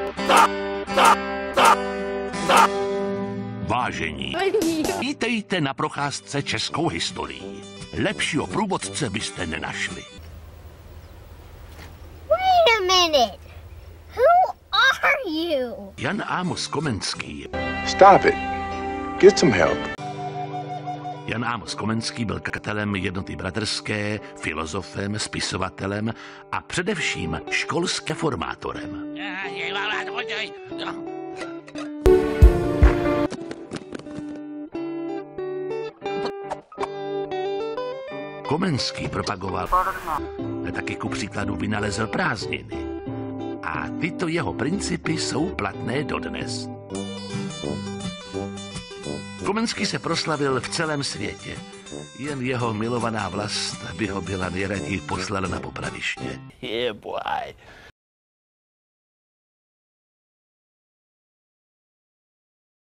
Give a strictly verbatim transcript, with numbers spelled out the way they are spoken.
Vážení, vítejte na procházce českou historií. Lepšího průvodce byste nenašli. Wait a minute. Who are you? Jan Amos Komenský. Stop it. Get some help. Jan Amos Komenský byl zakladatelem Jednoty bratrské, filozofem, spisovatelem a především školským formátorem. Komenský propagoval, taky ku příkladu vynalezl prázdniny. A tyto jeho principy jsou platné dodnes. Komenský se proslavil v celém světě. Jen jeho milovaná vlast by ho byla nejraději poslala na popraviště. Yeah, boy.